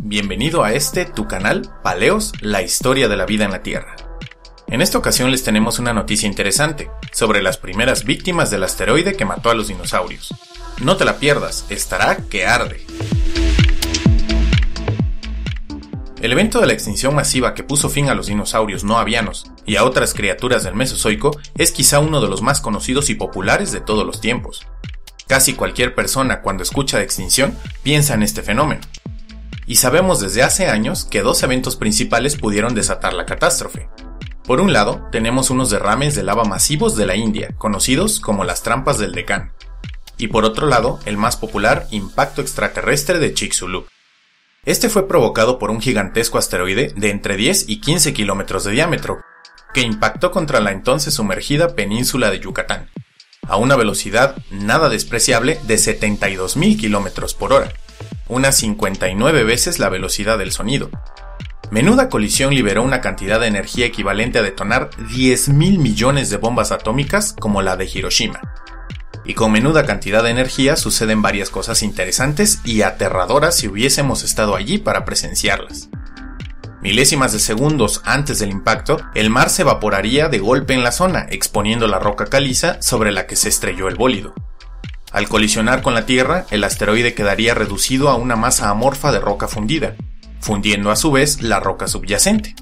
Bienvenido a tu canal, Paleos, la historia de la vida en la Tierra. En esta ocasión les tenemos una noticia interesante, sobre las primeras víctimas del asteroide que mató a los dinosaurios. No te la pierdas, estará que arde. El evento de la extinción masiva que puso fin a los dinosaurios no avianos y a otras criaturas del Mesozoico es quizá uno de los más conocidos y populares de todos los tiempos. Casi cualquier persona cuando escucha de extinción piensa en este fenómeno. Y sabemos desde hace años que dos eventos principales pudieron desatar la catástrofe. Por un lado, tenemos unos derrames de lava masivos de la India, conocidos como las trampas del Deccan. Y por otro lado, el más popular impacto extraterrestre de Chicxulub. Este fue provocado por un gigantesco asteroide de entre 10 y 15 kilómetros de diámetro, que impactó contra la entonces sumergida península de Yucatán, a una velocidad nada despreciable de 72.000 kilómetros por hora, unas 59 veces la velocidad del sonido. Menuda colisión liberó una cantidad de energía equivalente a detonar 10.000 millones de bombas atómicas como la de Hiroshima. Y con menuda cantidad de energía suceden varias cosas interesantes y aterradoras si hubiésemos estado allí para presenciarlas. Milésimas de segundos antes del impacto, el mar se evaporaría de golpe en la zona, exponiendo la roca caliza sobre la que se estrelló el bólido. Al colisionar con la Tierra, el asteroide quedaría reducido a una masa amorfa de roca fundida, fundiendo a su vez la roca subyacente.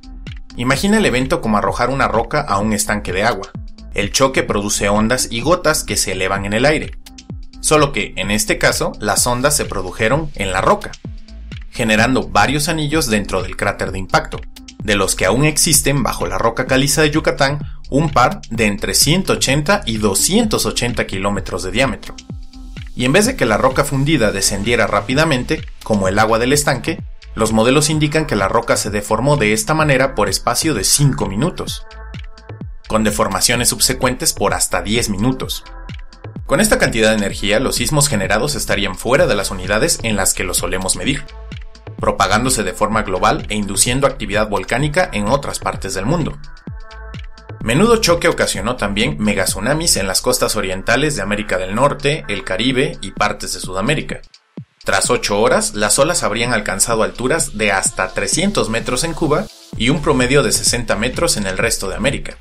Imagina el evento como arrojar una roca a un estanque de agua. El choque produce ondas y gotas que se elevan en el aire. Solo que, en este caso, las ondas se produjeron en la roca, generando varios anillos dentro del cráter de impacto, de los que aún existen bajo la roca caliza de Yucatán un par de entre 180 y 280 kilómetros de diámetro. Y en vez de que la roca fundida descendiera rápidamente, como el agua del estanque, los modelos indican que la roca se deformó de esta manera por espacio de 5 minutos, con deformaciones subsecuentes por hasta 10 minutos. Con esta cantidad de energía, los sismos generados estarían fuera de las unidades en las que los solemos medir, propagándose de forma global e induciendo actividad volcánica en otras partes del mundo. Menudo choque ocasionó también megatsunamis en las costas orientales de América del Norte, el Caribe y partes de Sudamérica. Tras 8 horas, las olas habrían alcanzado alturas de hasta 300 metros en Cuba y un promedio de 60 metros en el resto de América.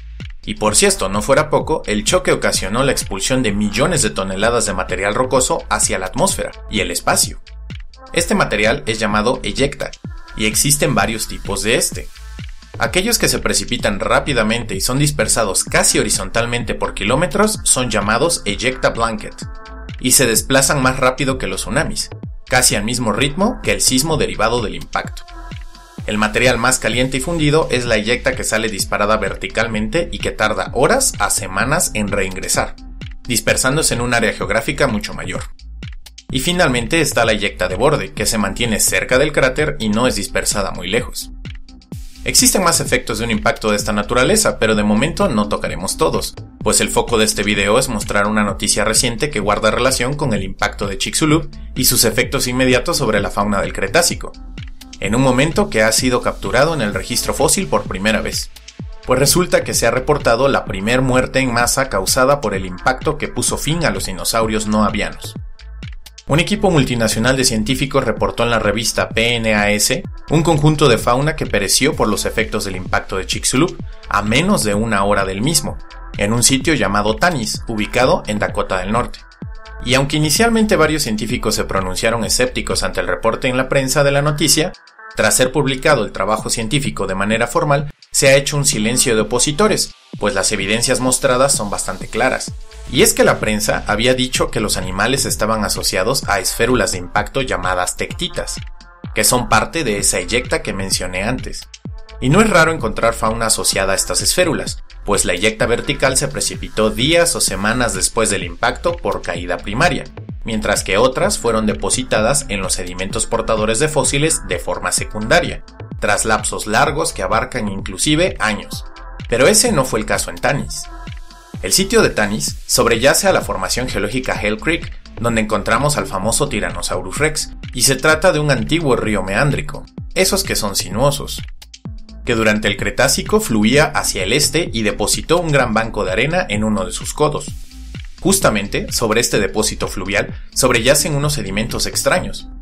Y por si esto no fuera poco, el choque ocasionó la expulsión de millones de toneladas de material rocoso hacia la atmósfera y el espacio. Este material es llamado eyecta, y existen varios tipos de este. Aquellos que se precipitan rápidamente y son dispersados casi horizontalmente por kilómetros son llamados eyecta blanket, y se desplazan más rápido que los tsunamis, casi al mismo ritmo que el sismo derivado del impacto. El material más caliente y fundido es la eyecta que sale disparada verticalmente y que tarda horas a semanas en reingresar, dispersándose en un área geográfica mucho mayor. Y finalmente está la eyecta de borde, que se mantiene cerca del cráter y no es dispersada muy lejos. Existen más efectos de un impacto de esta naturaleza, pero de momento no tocaremos todos, pues el foco de este video es mostrar una noticia reciente que guarda relación con el impacto de Chicxulub y sus efectos inmediatos sobre la fauna del Cretácico, en un momento que ha sido capturado en el registro fósil por primera vez. Pues resulta que se ha reportado la primer muerte en masa causada por el impacto que puso fin a los dinosaurios no avianos. Un equipo multinacional de científicos reportó en la revista PNAS un conjunto de fauna que pereció por los efectos del impacto de Chicxulub a menos de una hora del mismo, en un sitio llamado Tanis, ubicado en Dakota del Norte. Y aunque inicialmente varios científicos se pronunciaron escépticos ante el reporte en la prensa de la noticia, tras ser publicado el trabajo científico de manera formal, se ha hecho un silencio de opositores, pues las evidencias mostradas son bastante claras. Y es que la prensa había dicho que los animales estaban asociados a esférulas de impacto llamadas tectitas, que son parte de esa eyecta que mencioné antes. Y no es raro encontrar fauna asociada a estas esférulas, pues la eyecta vertical se precipitó días o semanas después del impacto por caída primaria, mientras que otras fueron depositadas en los sedimentos portadores de fósiles de forma secundaria, tras lapsos largos que abarcan inclusive años. Pero ese no fue el caso en Tanis. El sitio de Tanis sobreyace a la formación geológica Hell Creek, donde encontramos al famoso Tyrannosaurus Rex, y se trata de un antiguo río meándrico, esos que son sinuosos, que durante el Cretácico fluía hacia el este y depositó un gran banco de arena en uno de sus codos. Justamente sobre este depósito fluvial sobreyacen unos sedimentos extraños.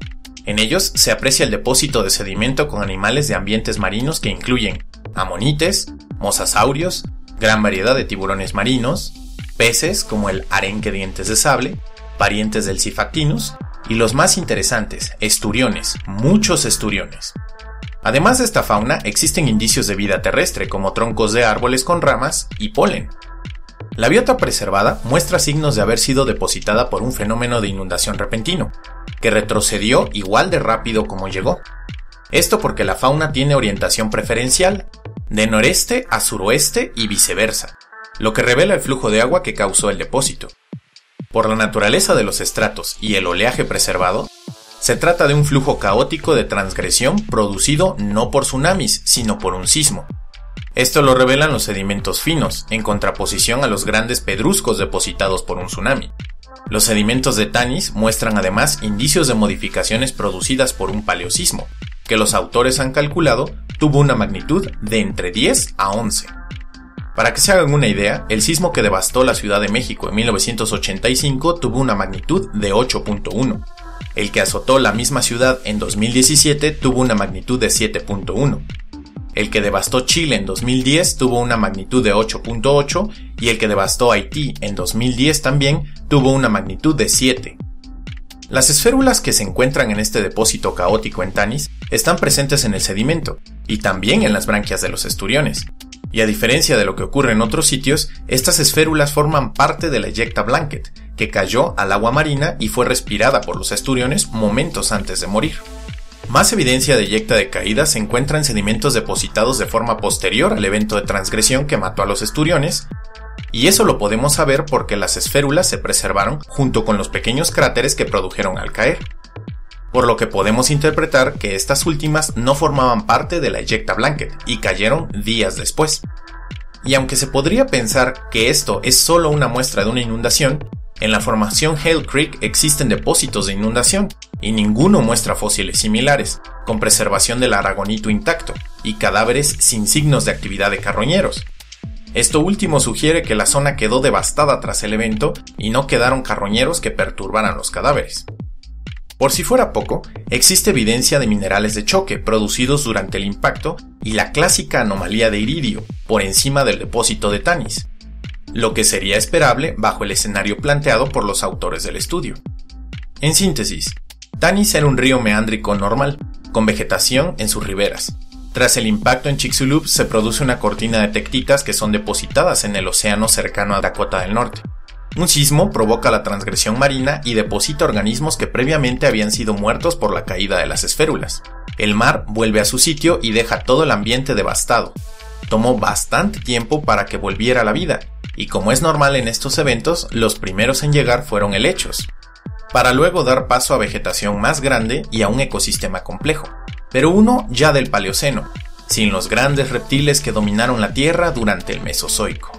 En ellos se aprecia el depósito de sedimento con animales de ambientes marinos que incluyen amonites, mosasaurios, gran variedad de tiburones marinos, peces como el arenque dientes de sable, parientes del Sifactinus, y los más interesantes, esturiones, muchos esturiones. Además de esta fauna, existen indicios de vida terrestre como troncos de árboles con ramas y polen. La biota preservada muestra signos de haber sido depositada por un fenómeno de inundación repentino, que retrocedió igual de rápido como llegó. Esto porque la fauna tiene orientación preferencial, de noreste a suroeste y viceversa, lo que revela el flujo de agua que causó el depósito. Por la naturaleza de los estratos y el oleaje preservado, se trata de un flujo caótico de transgresión producido no por tsunamis, sino por un sismo. Esto lo revelan los sedimentos finos, en contraposición a los grandes pedruscos depositados por un tsunami. Los sedimentos de Tanis muestran además indicios de modificaciones producidas por un paleosismo, que los autores han calculado tuvo una magnitud de entre 10 a 11. Para que se hagan una idea, el sismo que devastó la Ciudad de México en 1985 tuvo una magnitud de 8.1. El que azotó la misma ciudad en 2017 tuvo una magnitud de 7.1. El que devastó Chile en 2010 tuvo una magnitud de 8.8 y el que devastó Haití en 2010 también tuvo una magnitud de 7. Las esférulas que se encuentran en este depósito caótico en Tanis están presentes en el sedimento y también en las branquias de los esturiones. Y a diferencia de lo que ocurre en otros sitios, estas esférulas forman parte de la Ejecta Blanket, que cayó al agua marina y fue respirada por los esturiones momentos antes de morir. Más evidencia de eyecta de caída se encuentra en sedimentos depositados de forma posterior al evento de transgresión que mató a los esturiones, y eso lo podemos saber porque las esférulas se preservaron junto con los pequeños cráteres que produjeron al caer, por lo que podemos interpretar que estas últimas no formaban parte de la Ejecta Blanket y cayeron días después. Y aunque se podría pensar que esto es solo una muestra de una inundación, en la formación Hale Creek existen depósitos de inundación, y ninguno muestra fósiles similares, con preservación del aragonito intacto, y cadáveres sin signos de actividad de carroñeros. Esto último sugiere que la zona quedó devastada tras el evento y no quedaron carroñeros que perturbaran los cadáveres. Por si fuera poco, existe evidencia de minerales de choque producidos durante el impacto y la clásica anomalía de iridio por encima del depósito de Tanis, lo que sería esperable bajo el escenario planteado por los autores del estudio. En síntesis, Tanis era un río meándrico normal, con vegetación en sus riberas. Tras el impacto en Chicxulub se produce una cortina de tectitas que son depositadas en el océano cercano a Dakota del Norte. Un sismo provoca la transgresión marina y deposita organismos que previamente habían sido muertos por la caída de las esférulas. El mar vuelve a su sitio y deja todo el ambiente devastado. Tomó bastante tiempo para que volviera a la vida, y como es normal en estos eventos, los primeros en llegar fueron helechos, para luego dar paso a vegetación más grande y a un ecosistema complejo, pero uno ya del Paleoceno, sin los grandes reptiles que dominaron la Tierra durante el Mesozoico.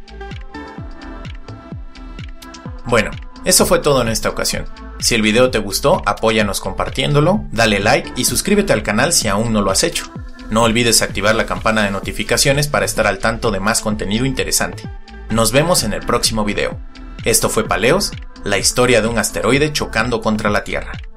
Bueno, eso fue todo en esta ocasión. Si el video te gustó, apóyanos compartiéndolo, dale like y suscríbete al canal si aún no lo has hecho. No olvides activar la campana de notificaciones para estar al tanto de más contenido interesante. Nos vemos en el próximo video. Esto fue Paleos, la historia de un asteroide chocando contra la Tierra.